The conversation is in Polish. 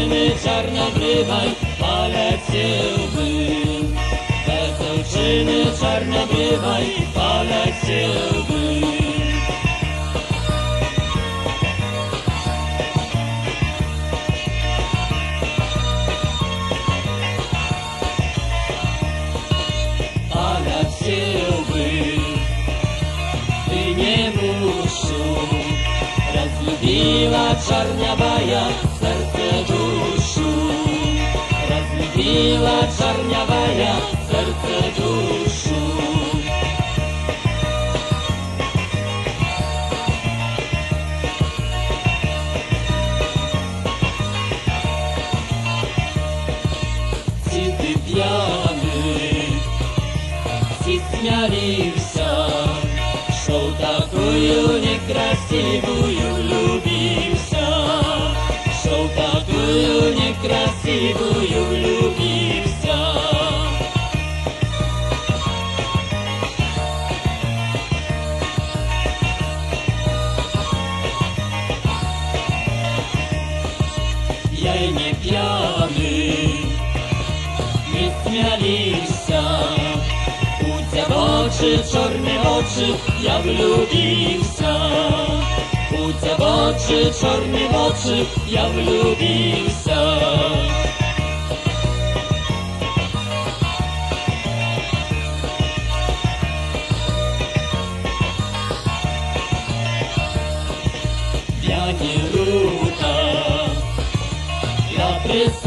dziewczyny czarnobrywaj, ale chciałby. Te dziewczyny czarnobrywaj, ale chciałby. Ale chciałby, ty nie muszą. Raz lubiła czarniawaja serce duszu. Raz lubiła czarniawaja serce duszu. Ci wypiany, ci śmialiwся, шел такую некрасивую влюбился, шел такую некрасивую влюбился. Я и не пьяный, не смялися. В очі, чорні очі, я влюбився. У тебе очі, чорні очі, я влюбився. Я не рука, я присутствую.